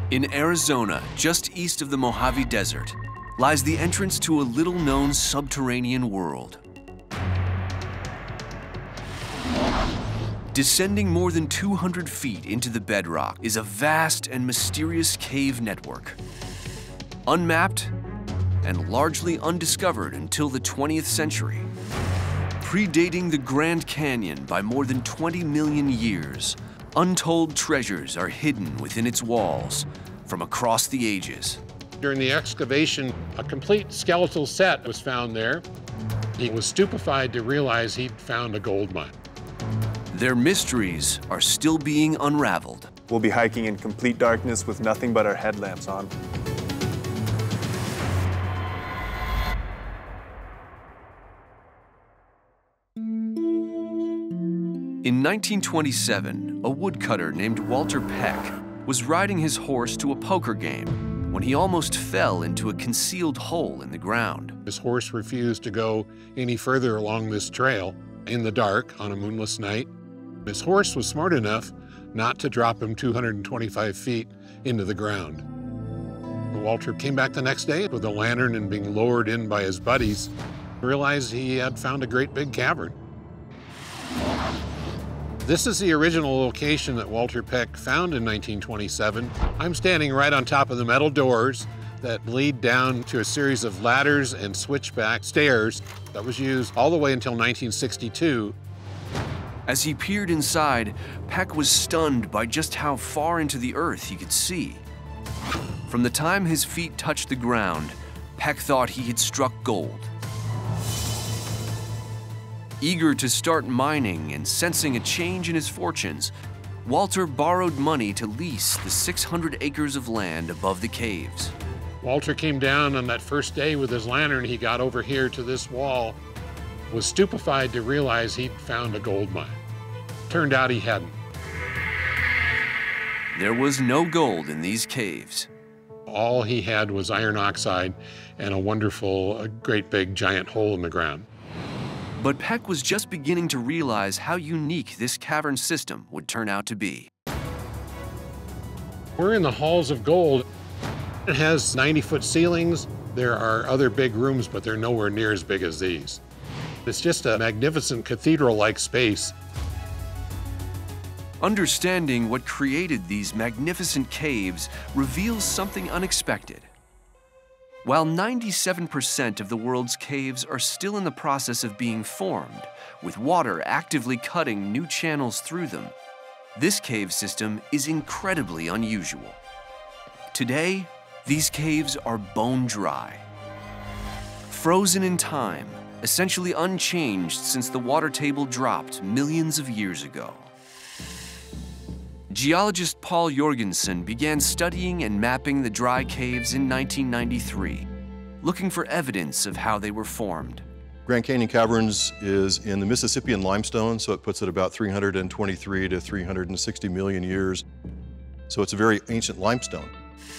In Arizona, just east of the Mojave Desert, lies the entrance to a little-known subterranean world. Descending more than 200 feet into the bedrock is a vast and mysterious cave network. Unmapped and largely undiscovered until the 20th century. Predating the Grand Canyon by more than 20 million years, untold treasures are hidden within its walls from across the ages. During the excavation, a complete skeletal set was found there. He was stupefied to realize he'd found a gold mine. Their mysteries are still being unraveled. We'll be hiking in complete darkness with nothing but our headlamps on. In 1927, a woodcutter named Walter Peck was riding his horse to a poker game when he almost fell into a concealed hole in the ground. His horse refused to go any further along this trail in the dark on a moonless night. His horse was smart enough not to drop him 225 feet into the ground. Walter came back the next day with a lantern and being lowered in by his buddies, realized he had found a great big cavern. This is the original location that Walter Peck found in 1927. I'm standing right on top of the metal doors that lead down to a series of ladders and switchback stairs that was used all the way until 1962. As he peered inside, Peck was stunned by just how far into the earth he could see. From the time his feet touched the ground, Peck thought he had struck gold. Eager to start mining and sensing a change in his fortunes, Walter borrowed money to lease the 600 acres of land above the caves. Walter came down on that first day with his lantern. He got over here to this wall, was stupefied to realize he'd found a gold mine. Turned out he hadn't. There was no gold in these caves. All he had was iron oxide and a wonderful, great big giant hole in the ground. But Peck was just beginning to realize how unique this cavern system would turn out to be. We're in the halls of gold. It has 90-foot ceilings. There are other big rooms, but they're nowhere near as big as these. It's just a magnificent cathedral-like space. Understanding what created these magnificent caves reveals something unexpected. While 97% of the world's caves are still in the process of being formed, with water actively cutting new channels through them, this cave system is incredibly unusual. Today, these caves are bone dry. Frozen in time, essentially unchanged since the water table dropped millions of years ago. Geologist Paul Jorgensen began studying and mapping the dry caves in 1993, looking for evidence of how they were formed. Grand Canyon Caverns is in the Mississippian limestone, so it puts it about 323 to 360 million years. So it's a very ancient limestone.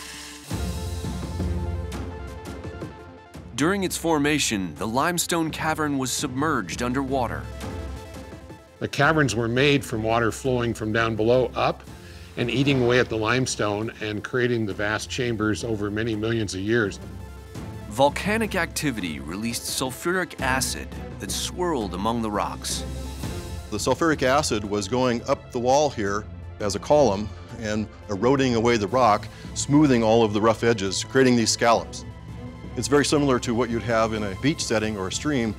During its formation, the limestone cavern was submerged underwater. The caverns were made from water flowing from down below up and eating away at the limestone and creating the vast chambers over many millions of years. Volcanic activity released sulfuric acid that swirled among the rocks. The sulfuric acid was going up the wall here as a column and eroding away the rock, smoothing all of the rough edges, creating these scallops. It's very similar to what you'd have in a beach setting or a stream.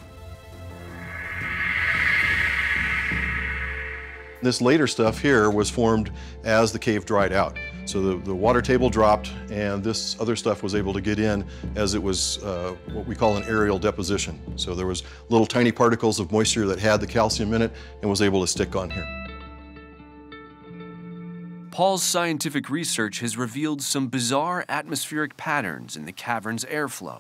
This later stuff here was formed as the cave dried out. So the water table dropped and this other stuff was able to get in as it was what we call an aerial deposition. So there was little tiny particles of moisture that had the calcium in it and was able to stick on here. Paul's scientific research has revealed some bizarre atmospheric patterns in the cavern's airflow,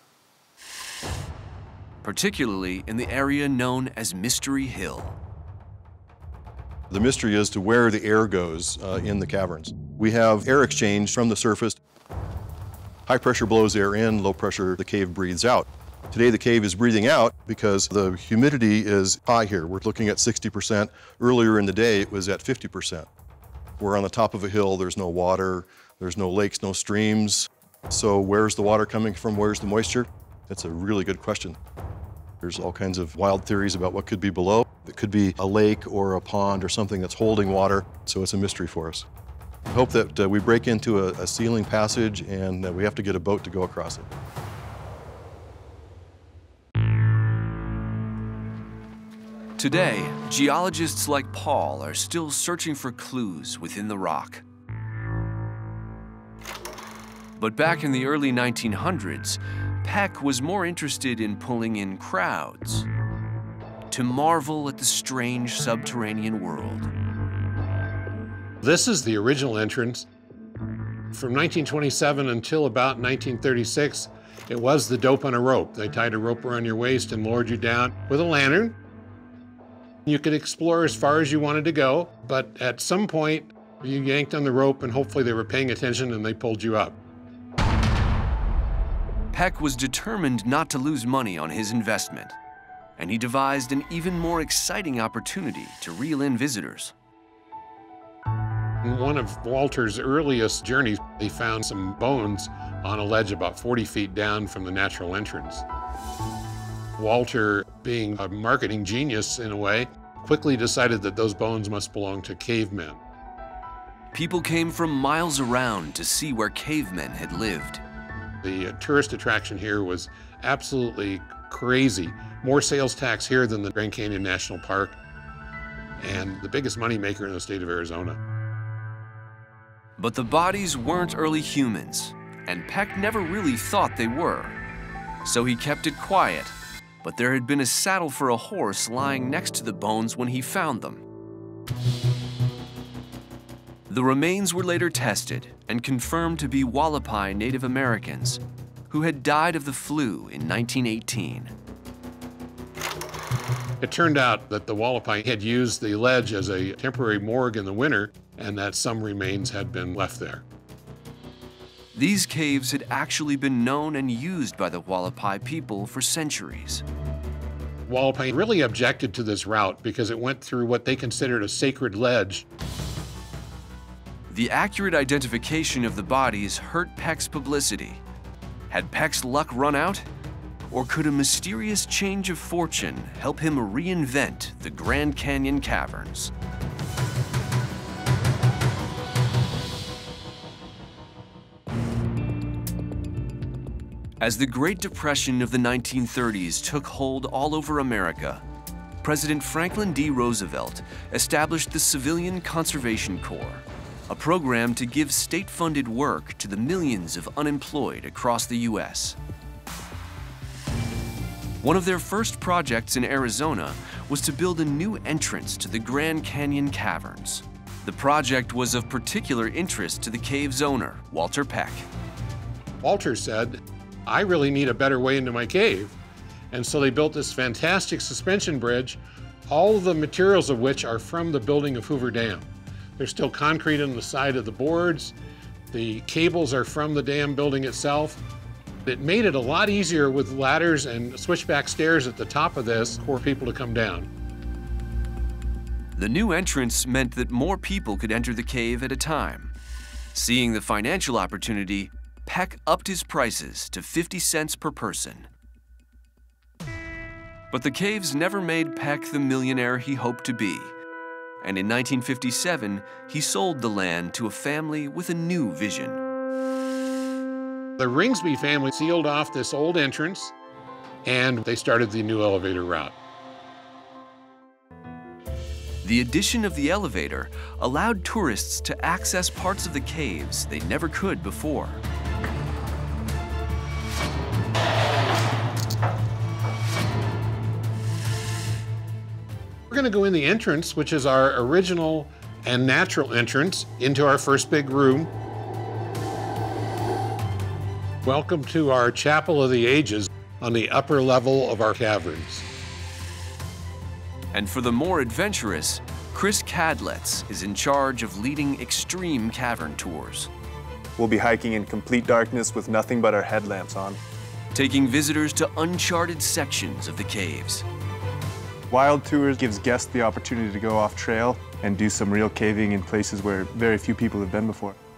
particularly in the area known as Mystery Hill. The mystery is to where the air goes in the caverns. We have air exchange from the surface. High pressure blows air in, low pressure the cave breathes out. Today the cave is breathing out because the humidity is high here. We're looking at 60%. Earlier in the day it was at 50%. We're on the top of a hill, there's no water, There's no lakes, no streams. So where's the water coming from? Where's the moisture? That's a really good question. There's all kinds of wild theories about what could be below. It could be a lake or a pond or something that's holding water, so it's a mystery for us. I hope that we break into a sealing passage and we have to get a boat to go across it. Today, geologists like Paul are still searching for clues within the rock. But back in the early 1900s, Peck was more interested in pulling in crowds to marvel at the strange subterranean world. This is the original entrance. From 1927 until about 1936, it was the dope on a rope. They tied a rope around your waist and lowered you down with a lantern. You could explore as far as you wanted to go, but at some point, you yanked on the rope and hopefully they were paying attention and they pulled you up. Peck was determined not to lose money on his investment, and he devised an even more exciting opportunity to reel in visitors. In one of Walter's earliest journeys, he found some bones on a ledge about 40 feet down from the natural entrance. Walter, being a marketing genius in a way, quickly decided that those bones must belong to cavemen. People came from miles around to see where cavemen had lived. The tourist attraction here was absolutely crazy. More sales tax here than the Grand Canyon National Park, and the biggest moneymaker in the state of Arizona. But the bodies weren't early humans, and Peck never really thought they were. So he kept it quiet, but there had been a saddle for a horse lying next to the bones when he found them. The remains were later tested and confirmed to be Hualapai Native Americans who had died of the flu in 1918. It turned out that the Hualapai had used the ledge as a temporary morgue in the winter, and that some remains had been left there. These caves had actually been known and used by the Hualapai people for centuries. Hualapai really objected to this route because it went through what they considered a sacred ledge. The accurate identification of the bodies hurt Peck's publicity. Had Peck's luck run out? Or could a mysterious change of fortune help him reinvent the Grand Canyon caverns? As the Great Depression of the 1930s took hold all over America, President Franklin D. Roosevelt established the Civilian Conservation Corps, a program to give state-funded work to the millions of unemployed across the U.S. One of their first projects in Arizona was to build a new entrance to the Grand Canyon caverns. The project was of particular interest to the cave's owner, Walter Peck. Walter said, "I really need a better way into my cave." And so they built this fantastic suspension bridge, all of the materials of which are from the building of Hoover Dam. There's still concrete on the side of the boards. The cables are from the dam building itself. It made it a lot easier with ladders and switchback stairs at the top of this for people to come down. The new entrance meant that more people could enter the cave at a time. Seeing the financial opportunity, Peck upped his prices to 50 cents per person. But the caves never made Peck the millionaire he hoped to be. And in 1957, he sold the land to a family with a new vision. The Ringsby family sealed off this old entrance, and they started the new elevator route. The addition of the elevator allowed tourists to access parts of the caves they never could before. We're going to go in the entrance, which is our original and natural entrance into our first big room. Welcome to our Chapel of the Ages on the upper level of our caverns. And for the more adventurous, Chris Cadletts is in charge of leading extreme cavern tours. We'll be hiking in complete darkness with nothing but our headlamps on. Taking visitors to uncharted sections of the caves. Wild Tours gives guests the opportunity to go off trail and do some real caving in places where very few people have been before.